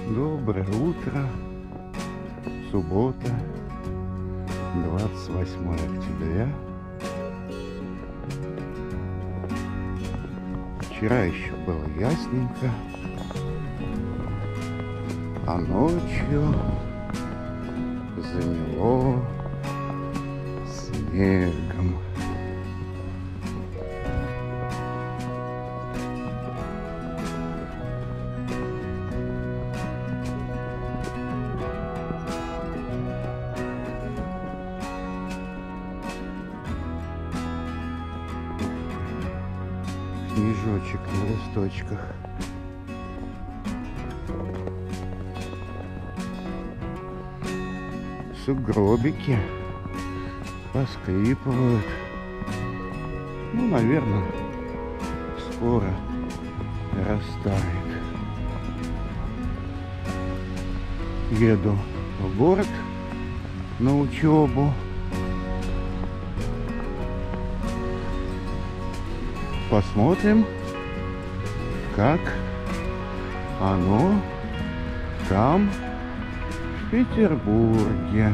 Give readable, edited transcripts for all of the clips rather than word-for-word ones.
Доброе утро. Суббота, 28 октября. Вчера еще было ясненько, а ночью замело снегом. Снежочек на листочках. Сугробики поскрипывают. Ну, наверное, скоро растает. Еду в город на учебу. Посмотрим, как оно там, в Петербурге.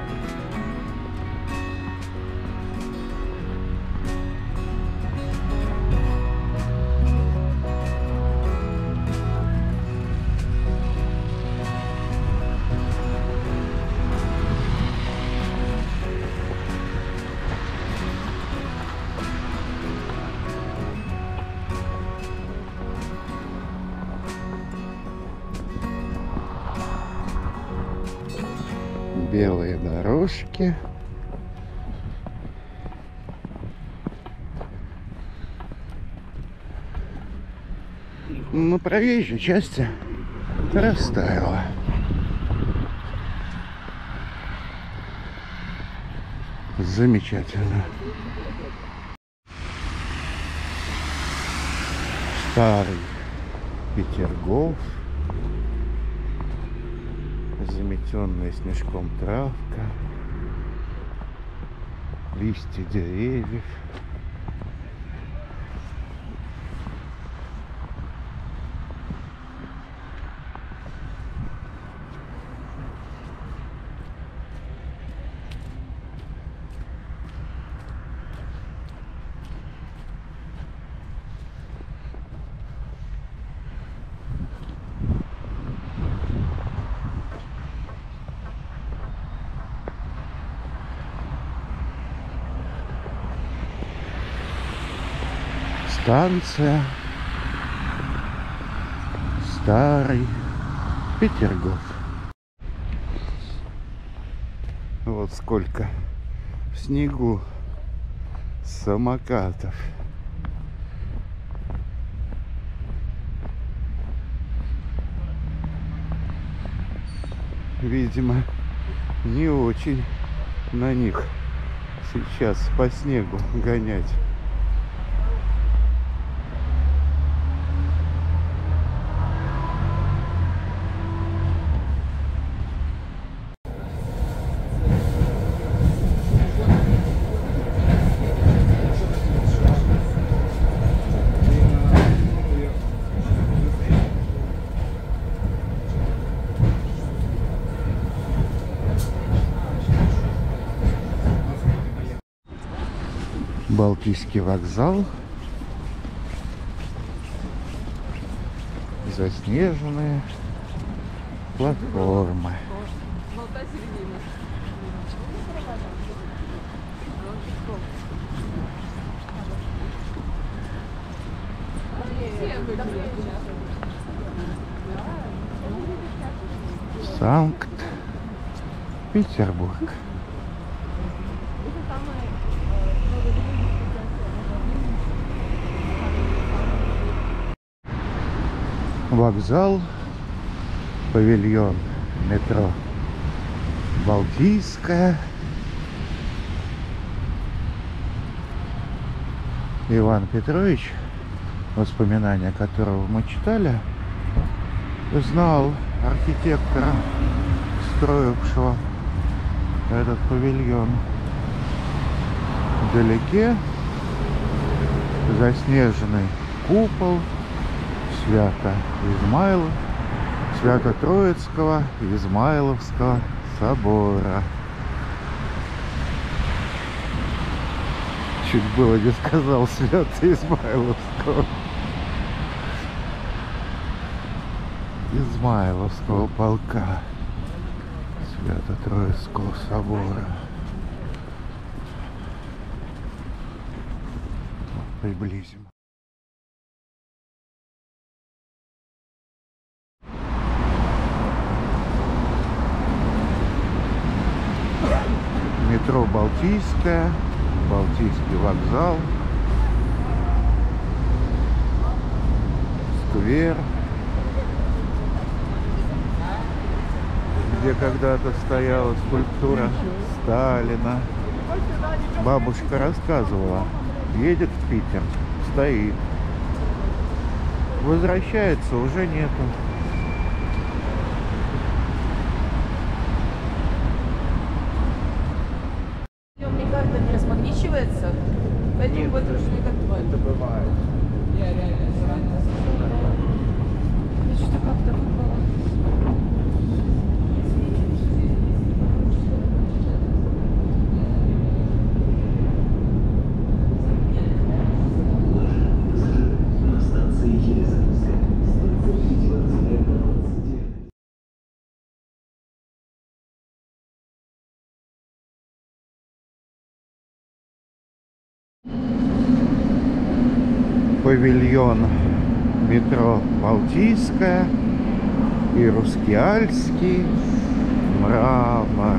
Белые дорожки. На проезжей части растаяло. Замечательно. Старый Петергоф. Заметенная снежком травка, листья деревьев. Станция Старый Петергоф. Вот сколько в снегу самокатов. Видимо, не очень на них сейчас по снегу гонять. Балтийский вокзал. Заснеженные платформы. Санкт-Петербург. Вокзал, павильон метро Балтийская. Иван Петрович, воспоминания которого мы читали, знал архитектора, строившего этот павильон. Вдалеке заснеженный купол Свято-Измайлов Свято-Троицкого Измайловского собора. Чуть было не сказал Свято-Измайловского. Измайловского полка Свято-Троицкого собора. Приблизим. Метро Балтийская, Балтийский вокзал, сквер, где когда-то стояла скульптура Сталина. Бабушка рассказывала, едет в Питер, стоит, возвращается, уже нету. Карта не размагничивается, поэтому вот это бывает. Что как-то выпало. Павильон метро Балтийская и Рускеальский мрамор.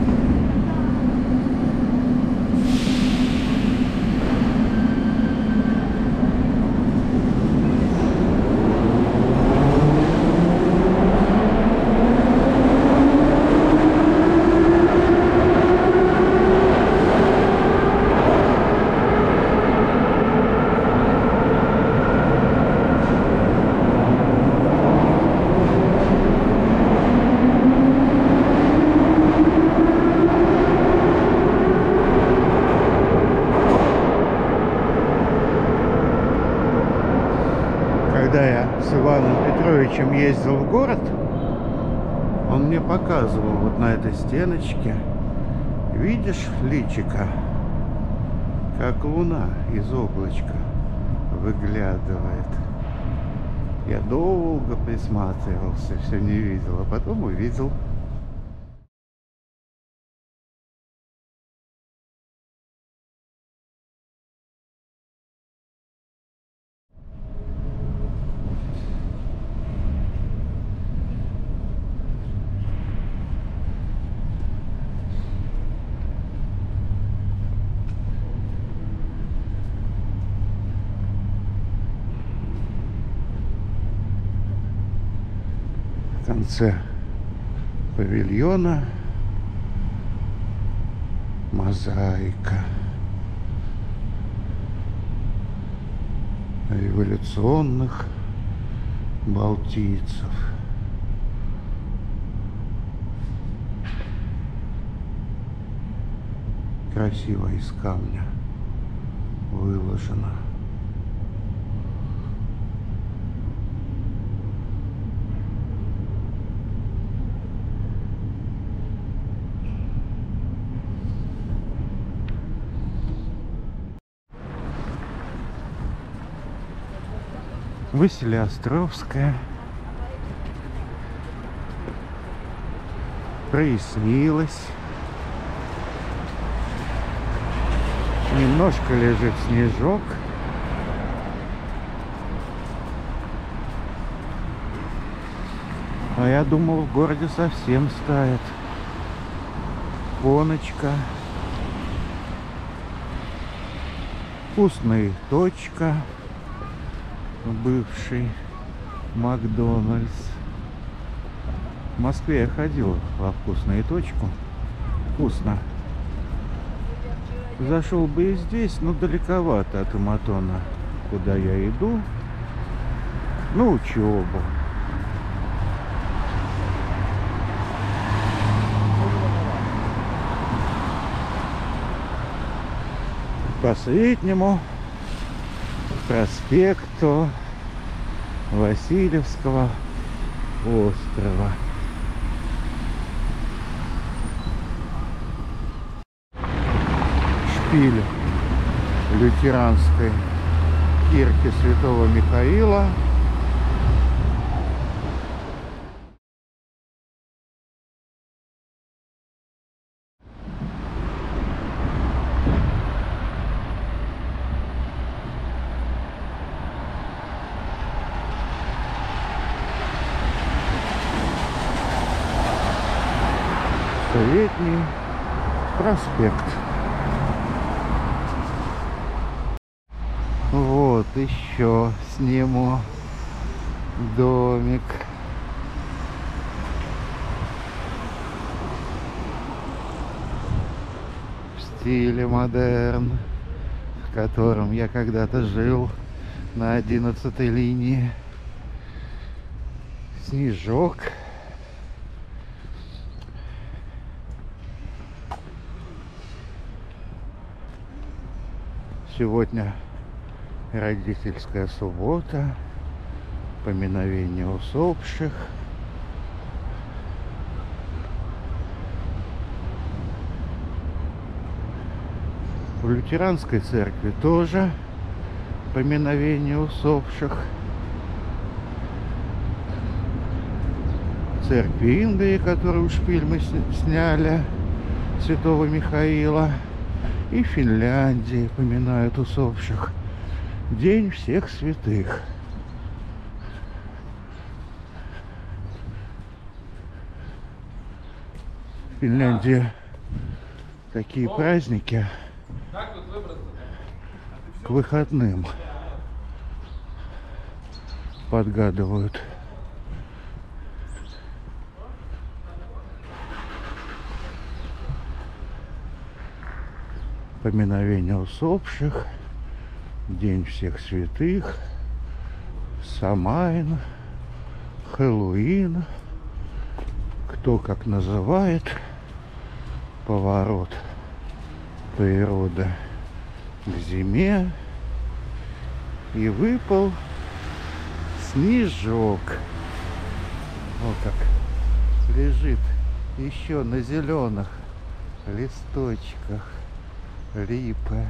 Когда я с Иваном Петровичем ездил в город, он мне показывал вот на этой стеночке, видишь, личико, как луна из облачка выглядывает. Я долго присматривался, все не видел, а потом увидел. В конце павильона мозаика революционных балтийцев. Красиво из камня выложено. Василеостровская. Прояснилось. Немножко лежит снежок. А я думал, в городе совсем стает. Коночка. Вкусная точка. Бывший Макдональдс. В Москве я ходил во вкусную точку. Вкусно. Зашел бы и здесь, но далековато от Иматона, куда я иду. На учебу. По Среднему проспекту Васильевского острова. Шпиль лютеранской кирки Святого Михаила. Советский проспект. Вот еще сниму домик. В стиле модерн, в котором я когда-то жил на 11-й линии. Снежок. Сегодня родительская суббота, поминовение усопших. В лютеранской церкви тоже поминовение усопших. В церкви Индии, которую шпиль мы сняли, Святого Михаила. И в Финляндии поминают усопших. День всех святых. В Финляндии такие праздники к выходным подгадывают. Поминовение усопших, День всех святых, Самайн, Хэллоуин, кто как называет, поворот природы к зиме, и выпал снежок. Вот как лежит еще на зеленых листочках липы.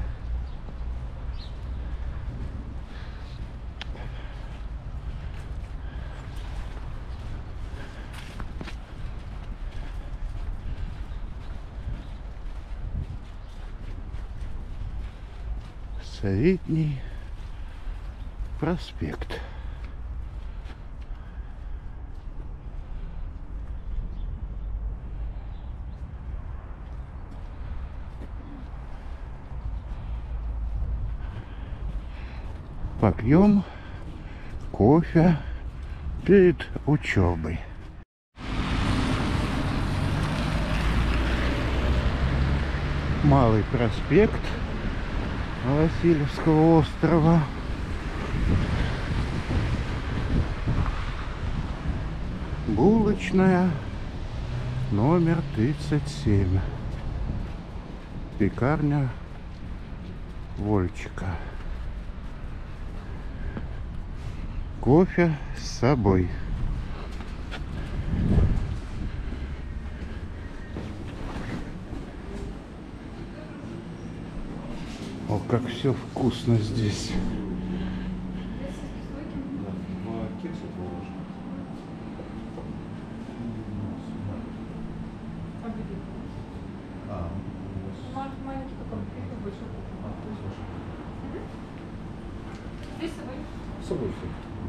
Советский проспект. Попьем кофе перед учебой. Малый проспект Васильевского острова. Булочная номер 37. Пекарня Вольчика. Кофе с собой. О, как все вкусно здесь. Маленький такой, большой. Здесь с собой? С собой все.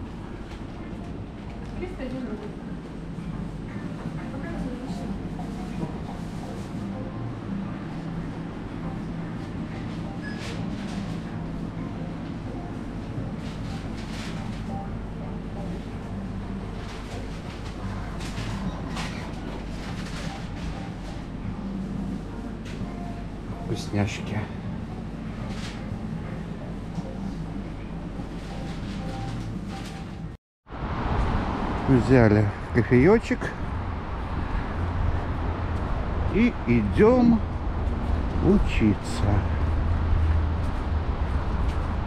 301 рубль. Вкусняшки. Взяли кофеечек и идем учиться.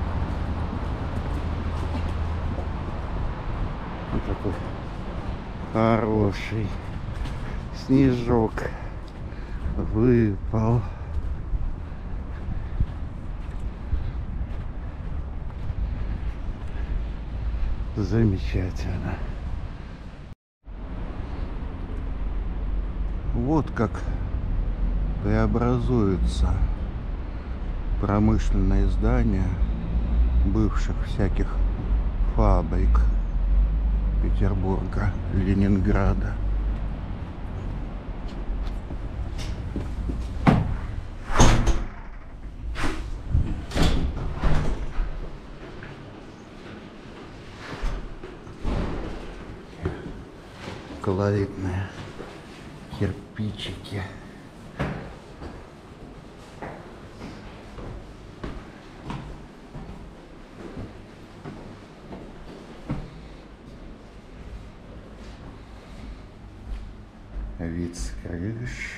Вот такой Хороший снежок выпал. Замечательно. Вот как преобразуются промышленные здания бывших всяких фабрик Петербурга, Ленинграда. Колоритные кирпичики. Вид с крыш.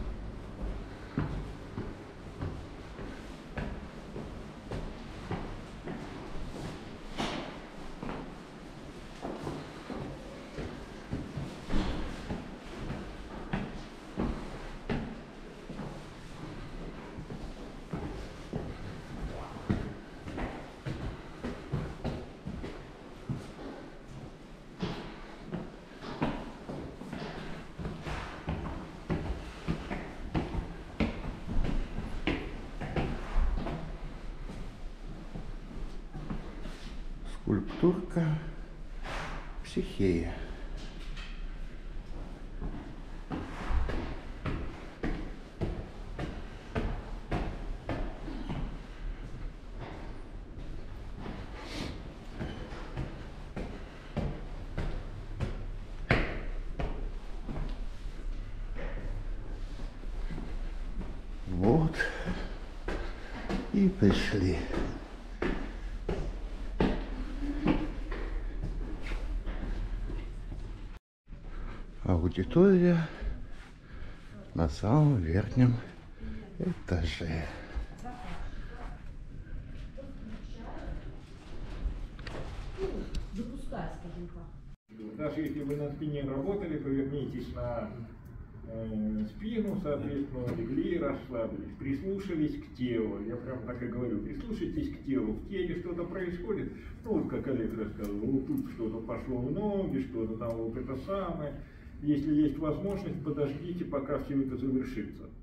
Скульптурка Психея. Вот и пришли. Аудитория на самом верхнем этаже. Даже если вы на спине работали, повернитесь на спину, соответственно, легли, расслабились, прислушались к телу. Я прям так и говорю, прислушайтесь к телу. В теле что-то происходит. Ну, вот как Олег рассказывал, вот тут что-то пошло в ноги, что-то там вот это самое. Если есть возможность, подождите, пока все это завершится.